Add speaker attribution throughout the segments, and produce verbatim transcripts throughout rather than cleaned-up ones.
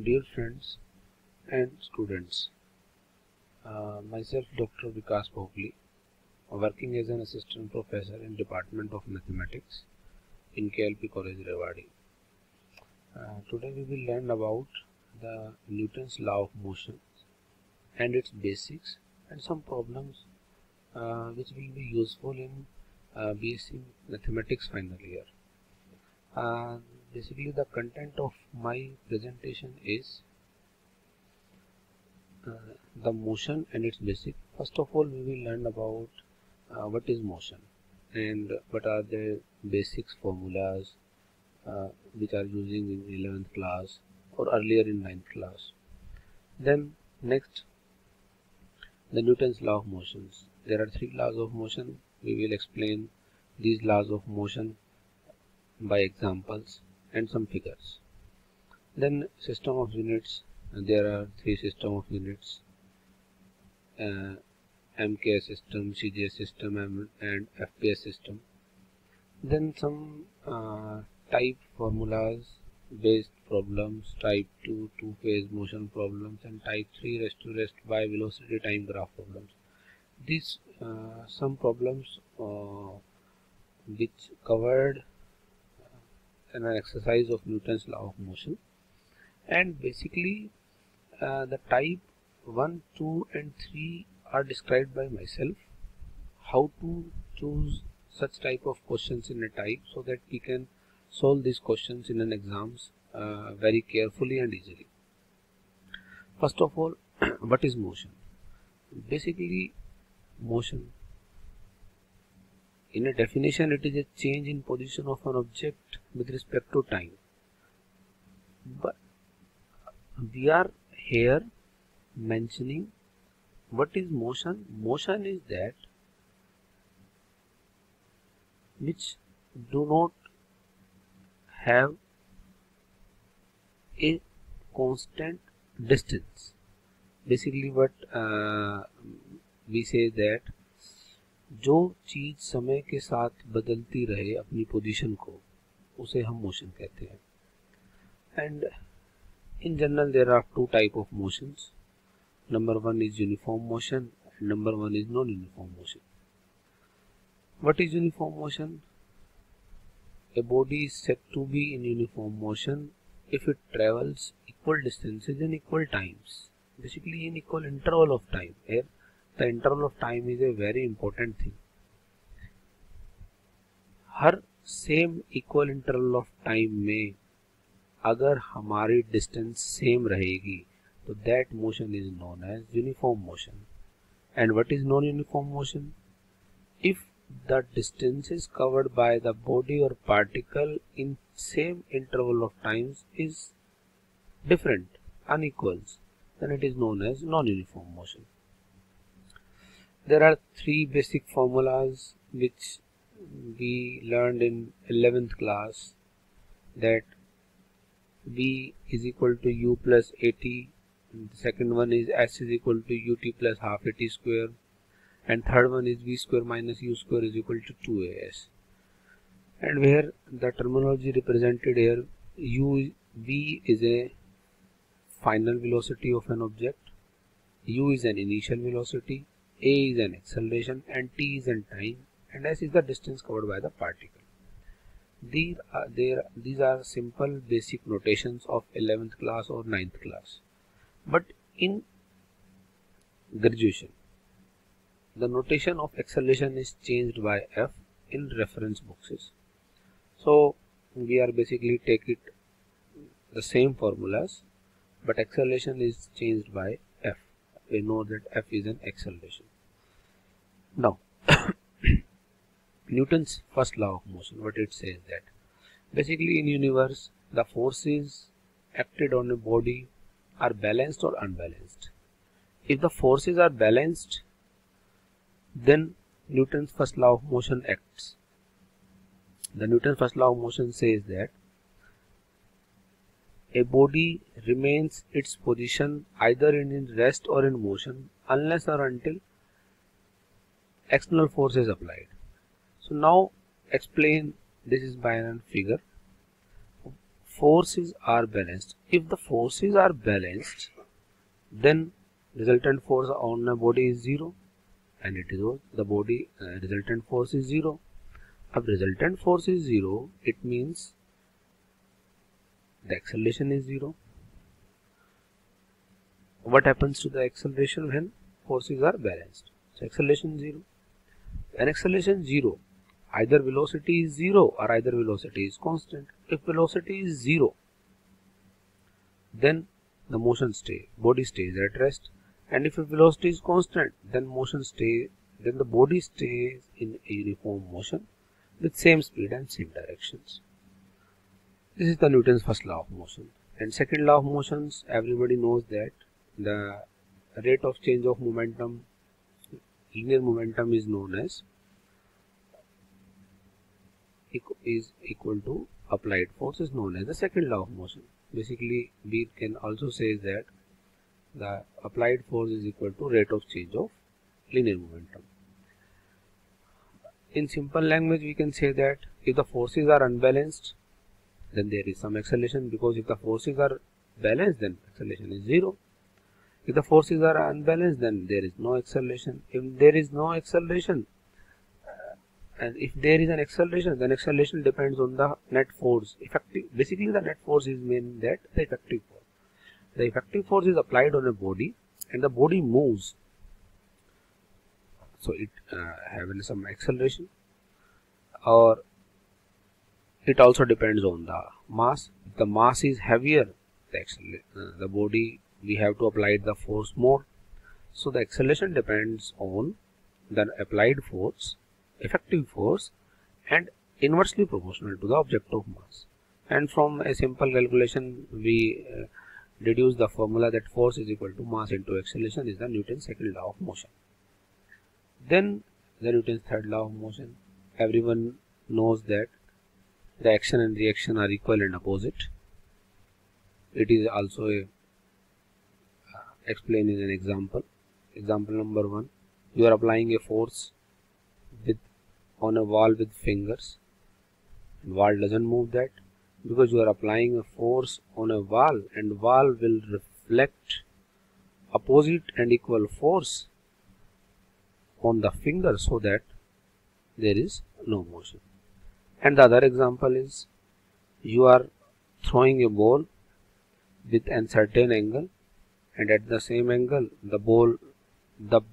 Speaker 1: Dear friends and students, uh, myself Doctor Vikas Bhogli, working as an assistant professor in Department of Mathematics in K L P College Rewari. Uh, today we will learn about the Newton's law of motion and its basics and some problems uh, which will be useful in uh, B S c Mathematics final year. Uh, basically the content of my presentation is Uh, the motion and its basic. First of all, we will learn about uh, what is motion and what are the basics formulas uh, which are using in eleventh class or earlier in ninth class. Then next, the Newton's law of motions. There are three laws of motion. We will explain these laws of motion by examples and some figures. Then system of units. There are three system of units, uh, M K S system, C J S system and F P S system. Then some uh, type formulas based problems, type two two phase motion problems and type three rest to rest by velocity time graph problems. These uh, some problems uh, which covered an exercise of Newton's law of motion, and basically Uh, the type one, two and three are described by myself. How to choose such type of questions in a type so that we can solve these questions in an exams uh, very carefully and easily. First of all, what is motion? Basically, motion, in a definition, it is a change in position of an object with respect to time. But we are here mentioning what is motion. Motion is that which do not have a constant distance. Basically what uh, we say that जो चीज समय के साथ बदलती रहे अपनी position को, उसे हम मोशन कहते हैं. And in general, there are two type of motions. Number one is uniform motion and number one is non-uniform motion. What is uniform motion? A body is said to be in uniform motion if it travels equal distances in equal times. Basically in equal interval of time. Here the interval of time is a very important thing. हर same equal interval of time में अगर हमारी distance same रहेगी तो that motion is known as uniform motion. And what is non uniform motion? If the distance is covered by the body और particle in same interval of times is different, unequals, then it is known as non uniform motion. There are three basic formulas which we learned in eleventh class, that V is equal to U plus AT, the second one is S is equal to UT plus half AT square, and third one is V square minus U square is equal to two A S. And where the terminology represented here, U V is a final velocity of an object, U is an initial velocity, A is an acceleration, and T is an time, and S is the distance covered by the particle. These are, there, these are simple basic notations of eleventh class or ninth class. But in graduation, the notation of acceleration is changed by F in reference boxes. So we are basically take it the same formulas, but acceleration is changed by F. We know that F is an acceleration. Now Newton's first law of motion, what it says that basically in universe the forces acted on a body are balanced or unbalanced. If the forces are balanced, then Newton's first law of motion acts. The Newton's first law of motion says that a body remains its position either in rest or in motion unless or until external force is applied. So now explain this is by a figure. forces are balanced. If the forces are balanced, then resultant force on a body is zero, and it is the body uh, resultant force is zero. If resultant force is zero, it means the acceleration is zero. What happens to the acceleration when forces are balanced? So acceleration zero. When acceleration zero, either velocity is zero or either velocity is constant. If velocity is zero, then the motion stays, body stays at rest, and if velocity is constant, then motion stays, then the body stays in a uniform motion with same speed and same directions. This is the Newton's first law of motion. And second law of motions, everybody knows that the rate of change of momentum, linear momentum, is known as is equal to applied force, is known as the second law of motion. Basically, we can also say that the applied force is equal to rate of change of linear momentum. In simple language, we can say that if the forces are unbalanced, then there is some acceleration, because if the forces are balanced, then acceleration is zero. If the forces are unbalanced, then there is no acceleration. If there is no acceleration, uh, and if there is an acceleration, then acceleration depends on the net force. Effective, basically the net force is mean that the effective force. The effective force is applied on a body, and the body moves. So it uh, having some acceleration, or it also depends on the mass. If the mass is heavier, the acceleration, uh, the body, we have to apply the force more. So the acceleration depends on the applied force, effective force, and inversely proportional to the object of mass. And from a simple calculation, we uh, deduce the formula that force is equal to mass into acceleration is the Newton's second law of motion. Then the Newton's third law of motion. Everyone knows that the action and reaction are equal and opposite. It is also a, uh, explained in an example. Example number one: you are applying a force with on a wall with fingers. And wall doesn't move that, because you are applying a force on a wall, and wall will reflect opposite and equal force on the finger, so that there is no motion. And the other example is, you are throwing a ball with a certain angle, and at the same angle the ball, the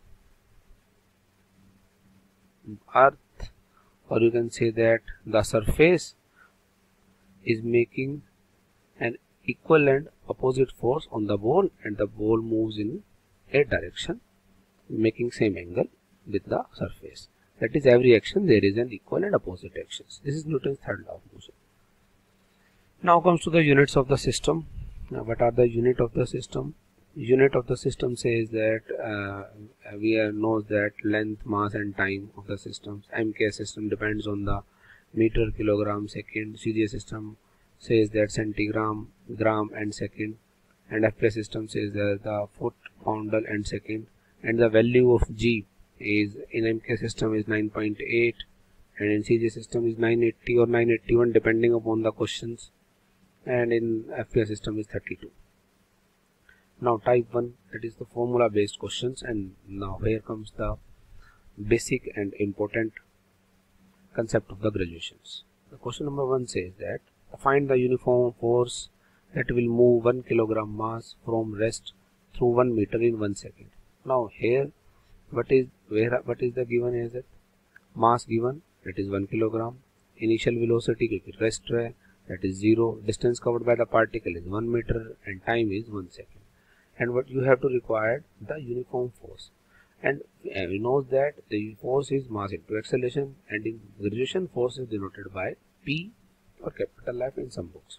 Speaker 1: earth, or you can say that the surface, is making an equal and opposite force on the ball, and the ball moves in a direction making same angle with the surface. That is, every action there is an equal and opposite actions. This is Newton's third law of motion. Now comes to the units of the system. Now, what are the unit of the system? Unit of the system says that uh, we are knows that length, mass, and time of the systems. M K system depends on the meter, kilogram, second. C G S system says that centigram, gram, and second. And F P S system says that the foot, poundal, and second. And the value of G is in M K system is nine point eight, and in C G S system is nine eighty or nine eighty-one depending upon the questions, and in F P S system is thirty-two. Now type one, that is the formula based questions, and now here comes the basic and important concept of the graduations. The question number one says that find the uniform force that will move one kilogram mass from rest through one meter in one second. Now here, what is where what is the given is it? Mass given, that is one kilogram. Initial velocity क्योंकि rest है, that is zero. Distance covered by the particle is one meter, and time is one second. And what you have to require the uniform force. And we know that the force is mass into acceleration, and in graduation force is denoted by P or capital F in some books.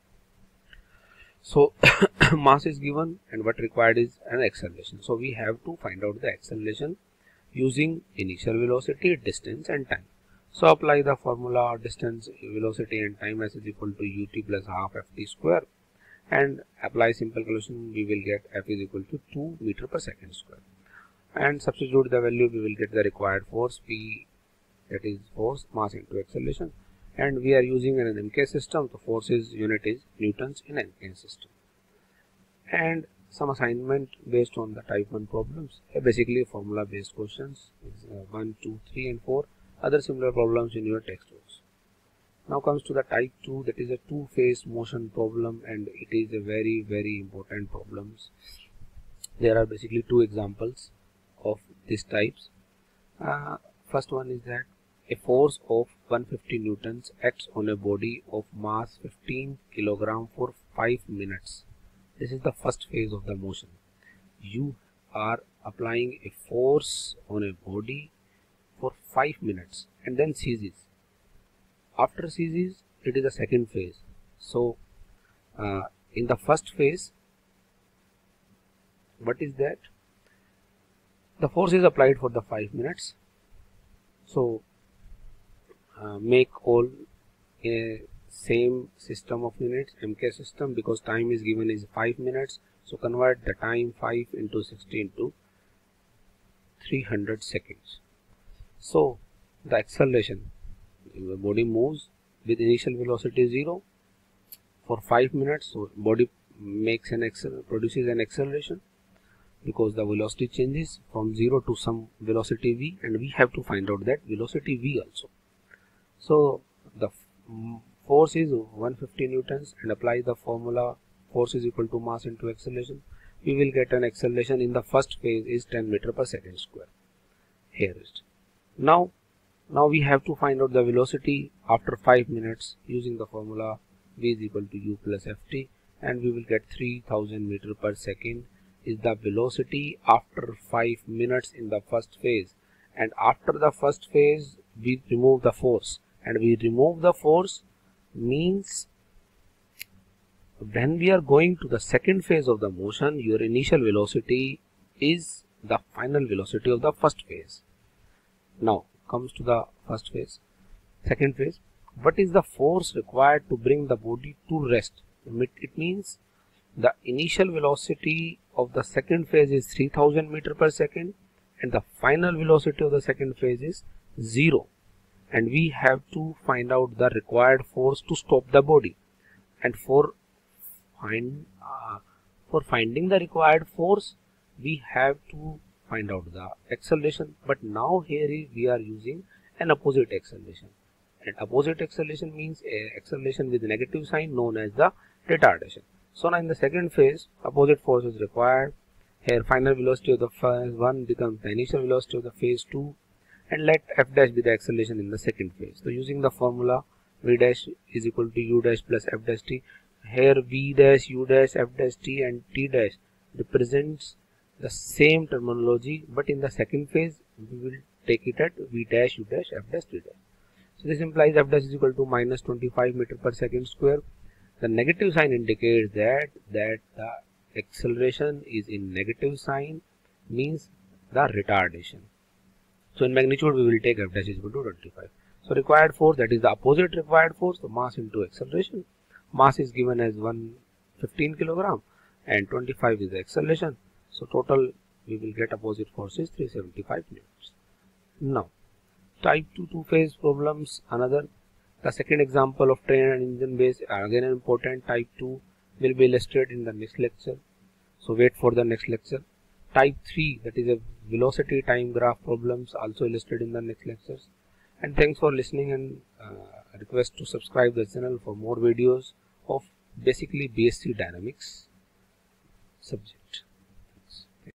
Speaker 1: So mass is given, and what required is an acceleration. So we have to find out the acceleration using initial velocity, distance, and time. So apply the formula distance, velocity, and time as is equal to ut plus half ft square, and apply simple calculation. We will get f is equal to two meter per second square, and substitute the value. We will get the required force P, that is force mass into acceleration, and we are using an M K system. The forces unit is newtons in M K system. And some assignment based on the type one problems, uh, basically formula based questions is uh, one, two, three and four, other similar problems in your textbooks. Now comes to the type two, that is a two phase motion problem, and it is a very very important problems. There are basically two examples of these types. Uh, first one is that a force of one hundred fifty newtons acts on a body of mass fifteen kilogram for five minutes. This is the first phase of the motion. You are applying a force on a body for five minutes and then ceases. After ceases, it is the second phase. So uh, in the first phase, what is that? The force is applied for the five minutes. So uh, make all a same system of units, M K system, because time is given is five minutes. So convert the time five into sixteen to three hundred seconds. So the acceleration, the body moves with initial velocity zero for five minutes. So body makes an accel produces an acceleration because the velocity changes from zero to some velocity v, and we have to find out that velocity v also. So the force is one hundred fifty newtons, and apply the formula force is equal to mass into acceleration. We will get an acceleration in the first phase is ten meter per second square. Here is now now we have to find out the velocity after five minutes using the formula v is equal to u plus ft, and we will get three thousand meter per second is the velocity after five minutes in the first phase. And after the first phase we remove the force, and we remove the force means when we are going to the second phase of the motion, your initial velocity is the final velocity of the first phase. Now comes to the first phase. Second phase, what is the force required to bring the body to rest? It means the initial velocity of the second phase is three thousand meter per second, and the final velocity of the second phase is zero. And we have to find out the required force to stop the body. And for find uh, for finding the required force, we have to find out the acceleration. But now here we are using an opposite acceleration, and opposite acceleration means a acceleration with negative sign known as the retardation. So now in the second phase, opposite force is required. Here final velocity of the phase one becomes the initial velocity of the phase two, and let f dash be the acceleration in the second phase. So using the formula v dash is equal to u dash plus f dash t. Here v dash, u dash, f dash t and t dash represents the same terminology, but in the second phase we will take it at v dash, u dash, f dash, t dash. So this implies f dash is equal to minus twenty-five meter per second square. The negative sign indicates that that the acceleration is in negative sign, means the retardation. So in magnitude we will take f dash is equal to twenty-five. So required force, that is the opposite required force, the mass into acceleration. Mass is given as one hundred fifteen kilogram and twenty-five is the acceleration. So total we will get opposite force is three hundred seventy-five newtons. Now type two two phase problems, another. The second example of train and engine base, again an important, type two, will be illustrated in the next lecture. So wait for the next lecture. Type three, that is a velocity time graph problems, also illustrated in the next lectures. And thanks for listening, and uh, request to subscribe the channel for more videos of basically B S c dynamics subject.